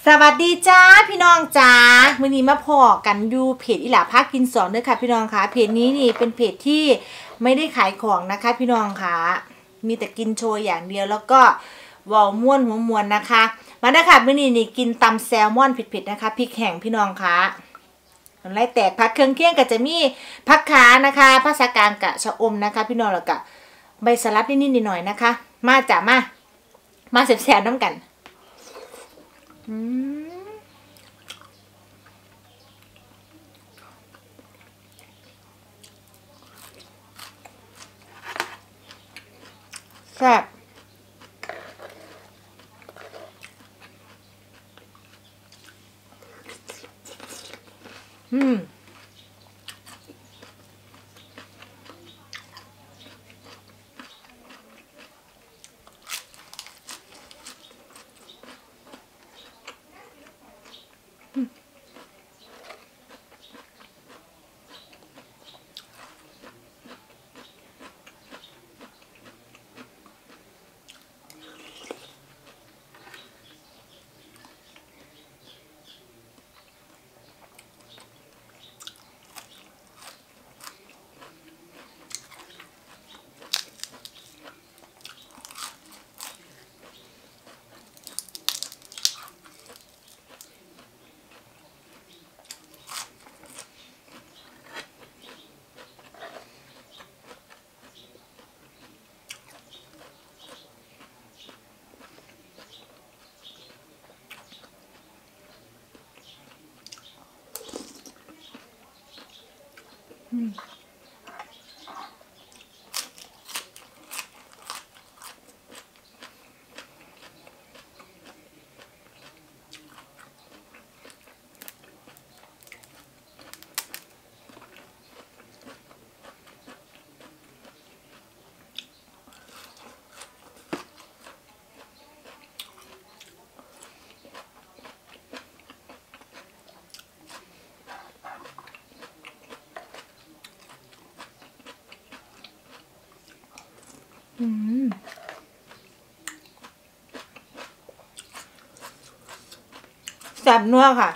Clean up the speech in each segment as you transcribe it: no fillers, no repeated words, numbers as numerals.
สวัสดีจ้าพี่น้องจ้าวันนี้มาพอกันดูเพจอิหล่าภาคกินสอนด้วยค่ะพี่น้องค่ะเพจนี้นี่เป็นเพจที่ไม่ได้ขายของนะคะพี่น้องค่ะมีแต่กินโชว์อย่างเดียวแล้วก็วอลม่วนหัวมวนนะคะมาได้ค่ะวันนี้นี่กินตำแซลมอนเผ็ดๆนะคะพริกแห้งพี่น้องค่ะน้ำลายแตกผักเครื่องเคียงก็จะมีผักขานะคะภาษากลางกะชะอมนะคะพี่น้องแล้วก็ใบสลัดนิดๆหน่อยๆนะคะมาจ้ามาแซ่บๆน้ำกันแซ่บแซ่บนัวค่ะ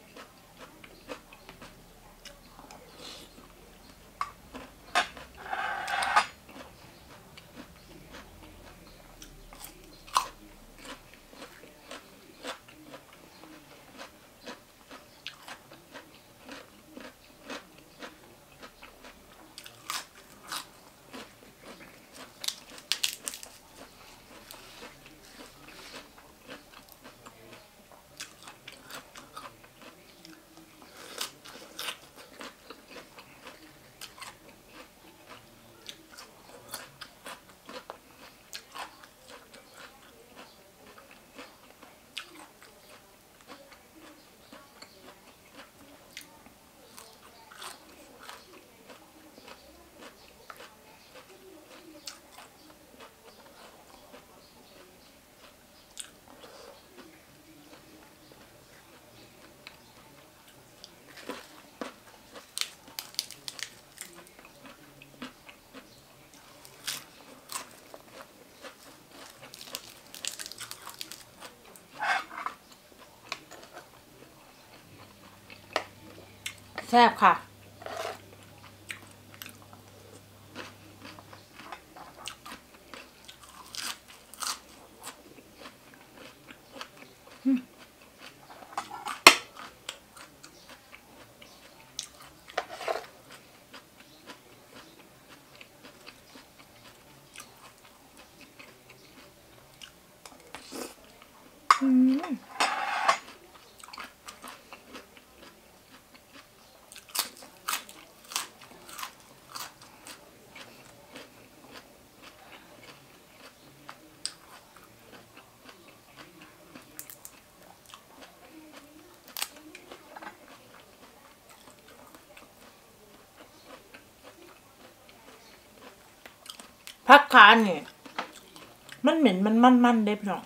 แซ่บค่ะผักขาเนี่ยมันเหม็นมันเด้พี่น้อง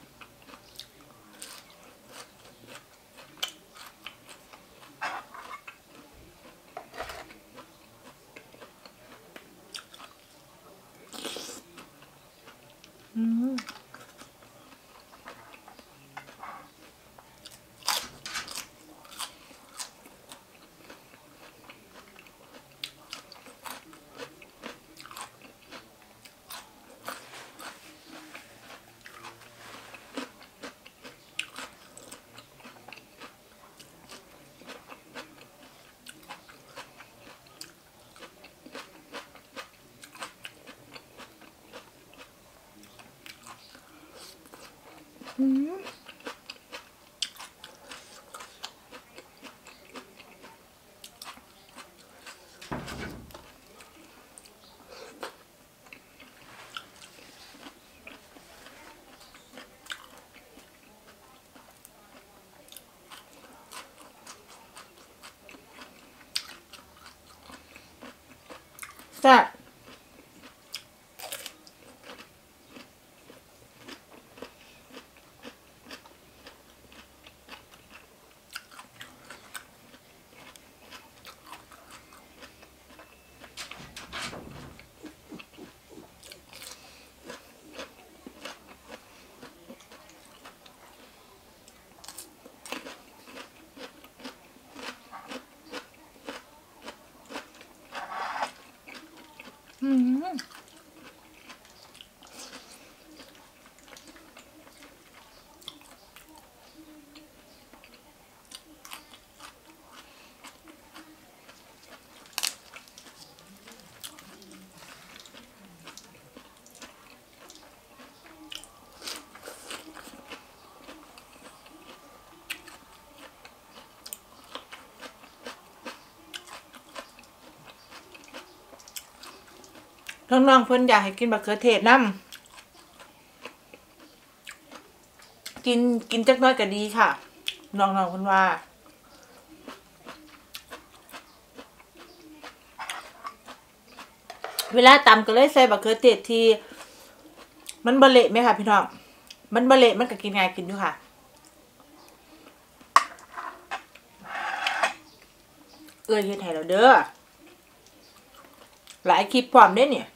แซ่บน้องๆเพิ่นอยากให้กินบักเขือเทศน้ำกินจักน้อยก็ดีค่ะน้องๆเพิ่นว่าเวลาตำก็เลยใส่บักเขือเทศที่มันบ่เละไหมค่ะพี่น้องมันบ่เละมันก็กินง่ายกินอยู่ค่ะเฮ็ดให้เราเด้อหลายคลิปพร้อมเด้เนี่ย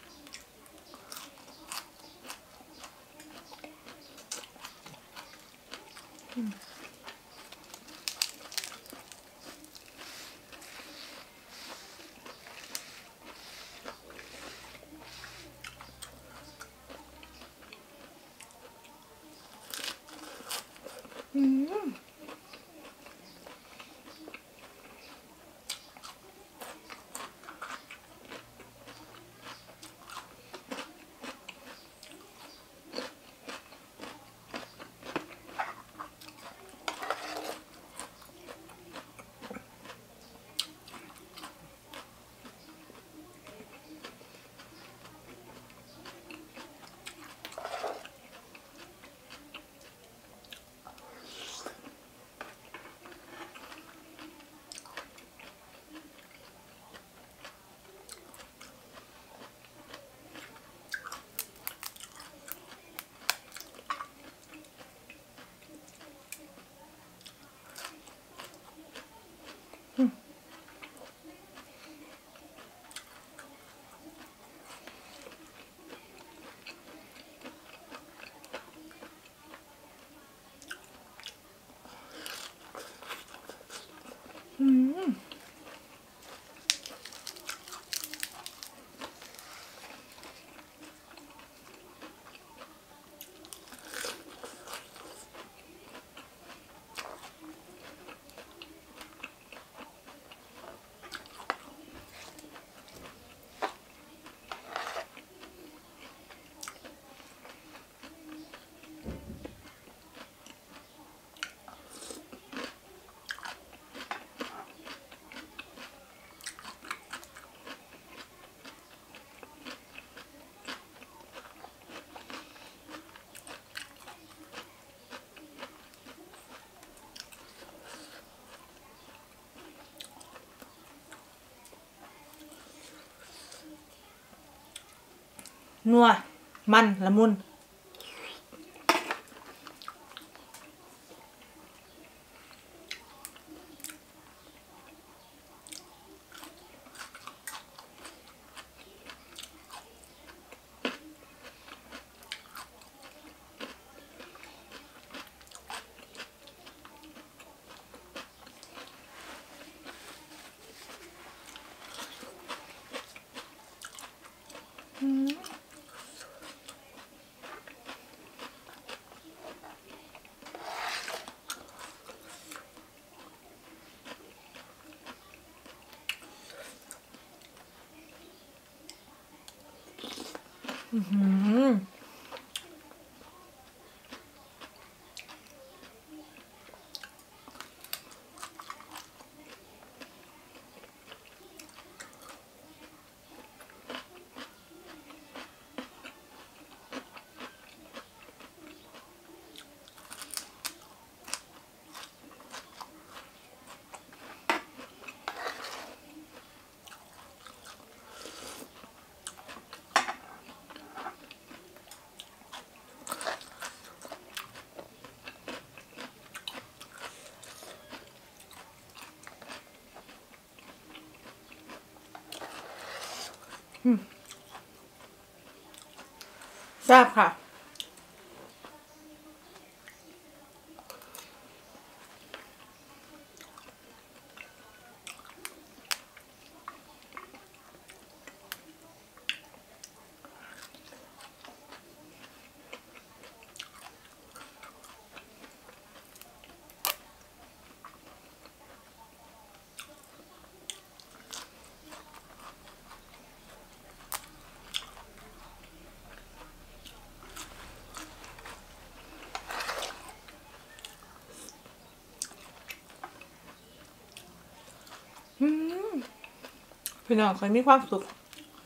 นัวมันละมุนแซ่บค่ะพี่น้องเคยมีความสุข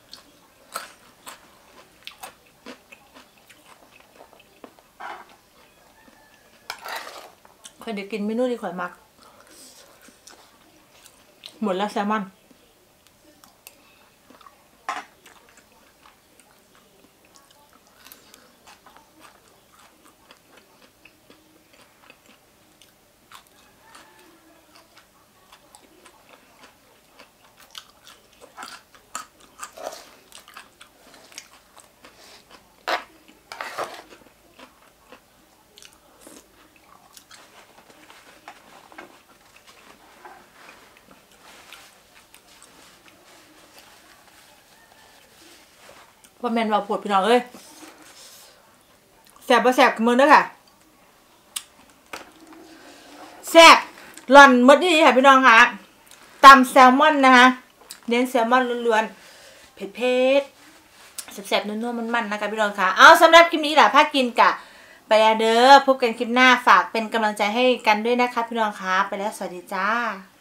เคยได้กินเมนูที่ข่อยมักหมดแล้วแซลมอนว่าแมนว่าปวดพี่น้องเอ้ยแสบบ่แสบกับมือเด้อค่ะแซ่บหล่อนมดนี่ค่ะพี่น้องค่ะตำแซลมอนนะคะเน้นแซลมอนล้วนๆเผ็ดๆแซ่บๆนัวๆมันๆนะคะพี่น้องค่ะเอาสำหรับคลิปนี้แหละพากินกะไปแล้วเด้อพบกันคลิปหน้าฝากเป็นกำลังใจให้กันด้วยนะคะพี่น้องค่ะไปแล้วสวัสดีจ้า